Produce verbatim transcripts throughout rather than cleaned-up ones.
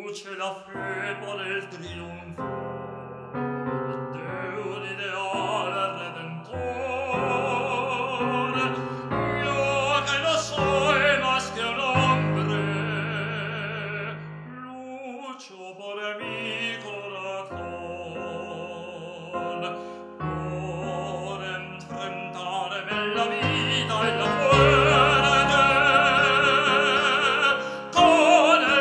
luce la febbre il trionfo di un ideale redentore. Io che lo soy más que un hombre, lucho por mi corazón, por enfrentarme la vida y la muerte con el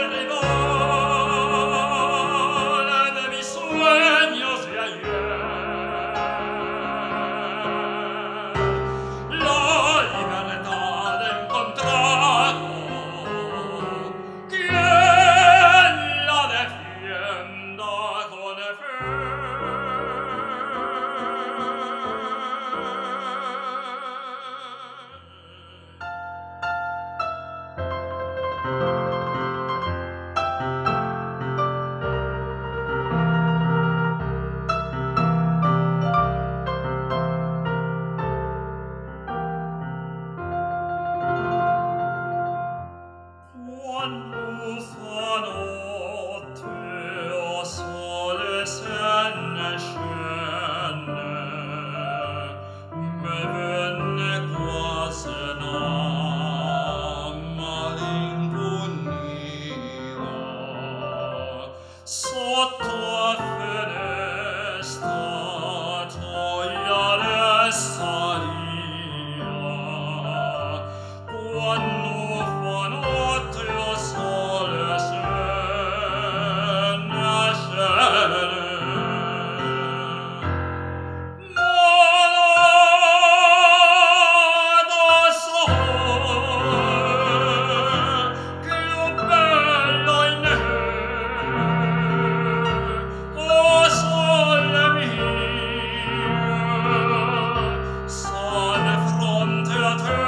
rival de mis sueños de ayer. La libertad he encontrado, quien la defienda con fe. Quando fa notte o sole se ne scende, me venne quasi una malinconia. Sotto a finestra gioia salia, quando fa notte o sole se ne scende. Ma da sole più bello in me, o sole mio, sale fronte a te.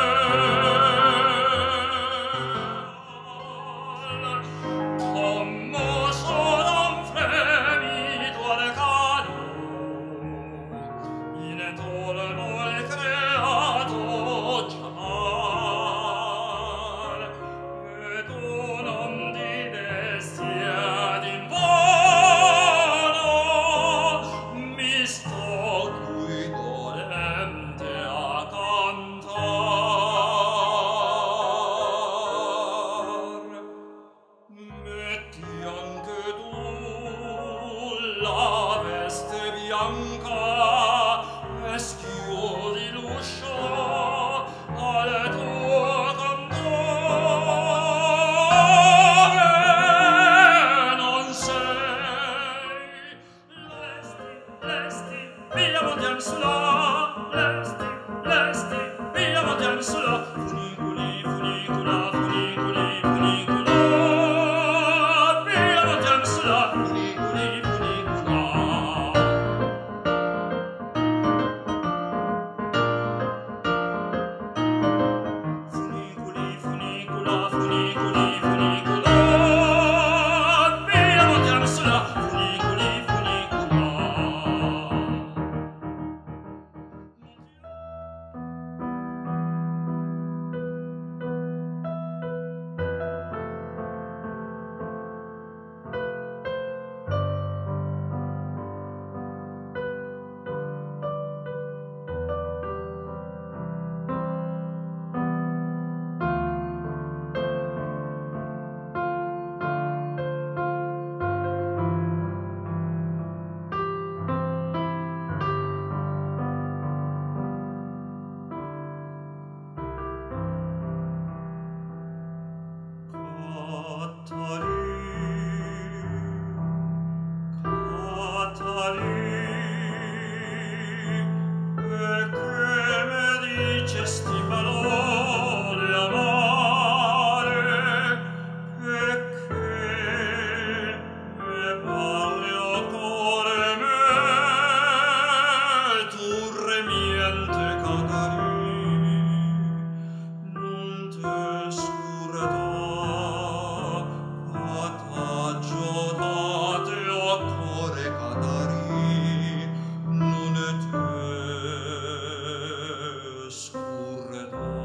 Commosso d'un fremito arcano, in torno il creato giar, e tu non ti desti ed invano mi sto qui dolente a cantar. Metti anche tu la veste bianca e schiudi l'uscio al tuo cantore. Non sei lesti, lesti, via montiamo sulla, lesti, lesti, via montiamo sulla, funiculi, funicula, funiculi, funicula, via montiamo sulla, funiculi, funicula. Funiculi, funicula, funiculi, funicula, via montiamo sulla, funiculi, funicula.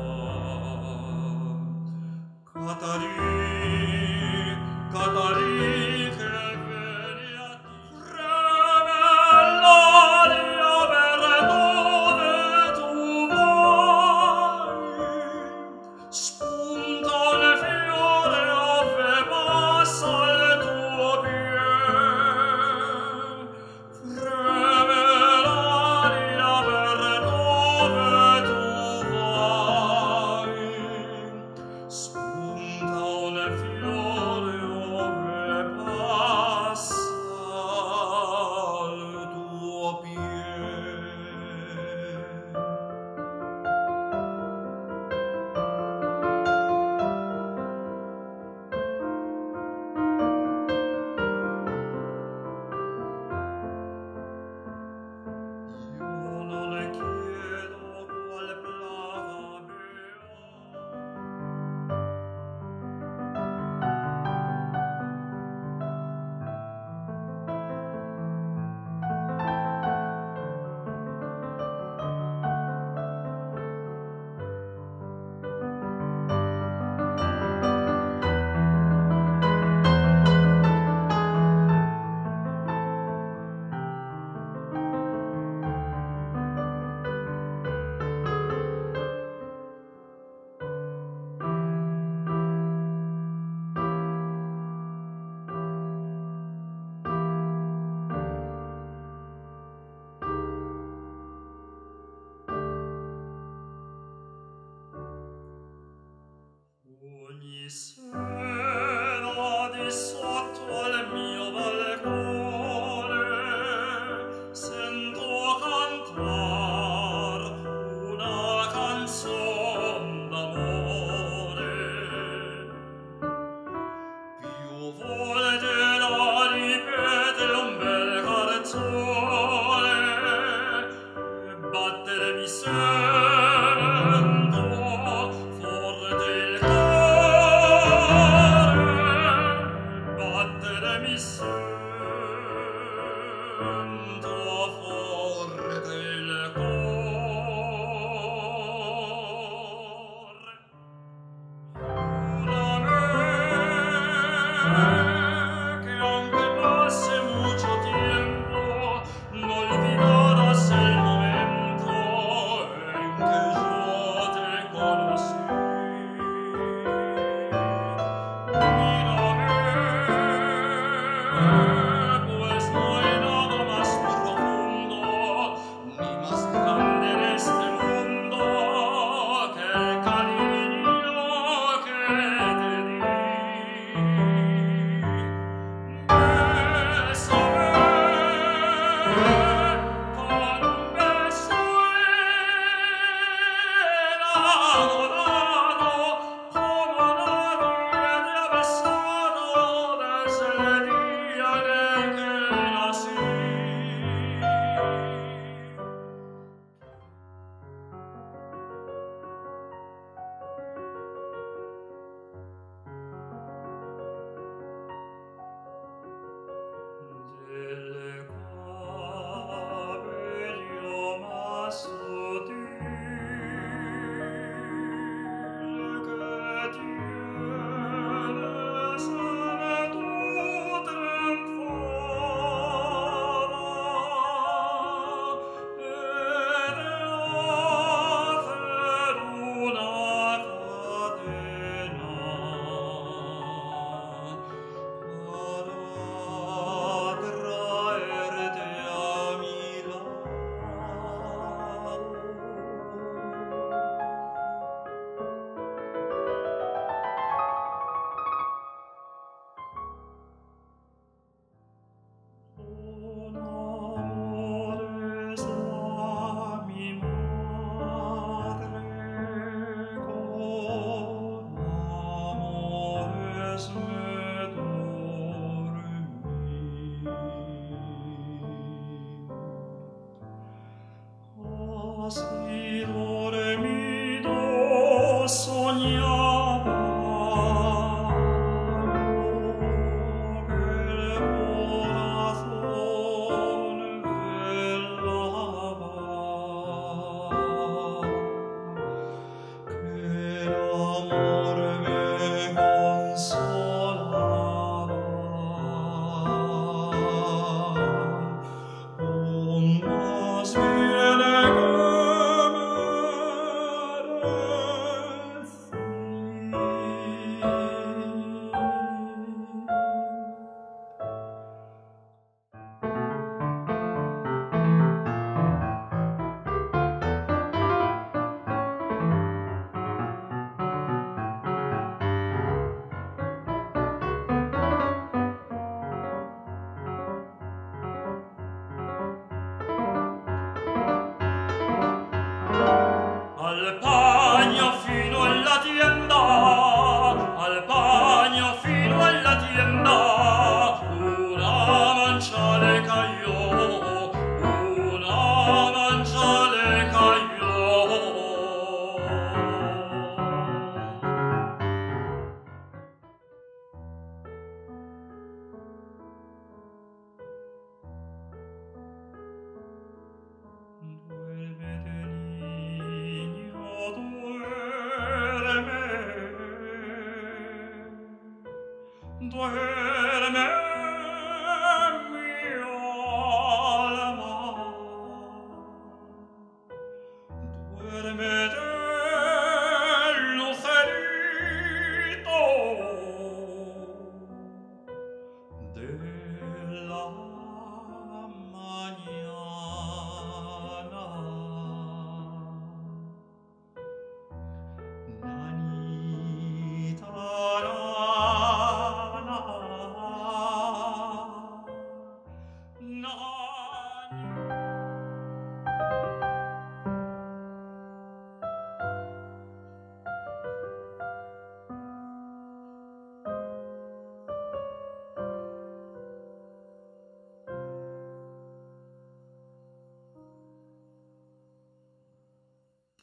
Catarina, Catarina. canzon d'amore. Più volte la ripete un bel canzone, e battere mi sento forte il cuore, battere mi sento forte il cuore.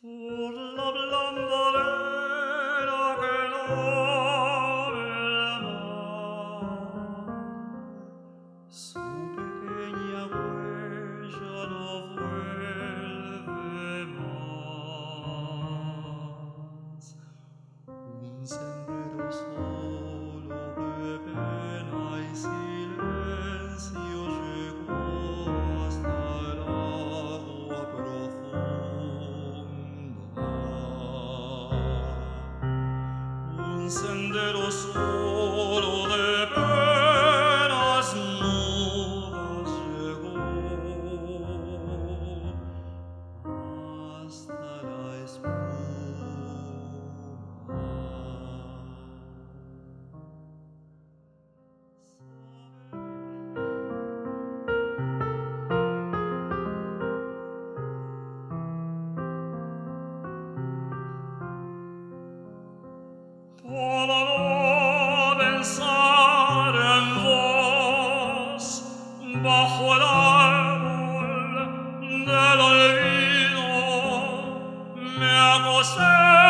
por la blanda arena que lame el mar, su pequeña huella no vuelve más. Un sendero solo de pena y silencio llegó hasta el agua profunda. Un sendero solo de penas mudas llegó hasta la espuma. Puedo no pensar en vos bajo el árbol del olvido, me acosté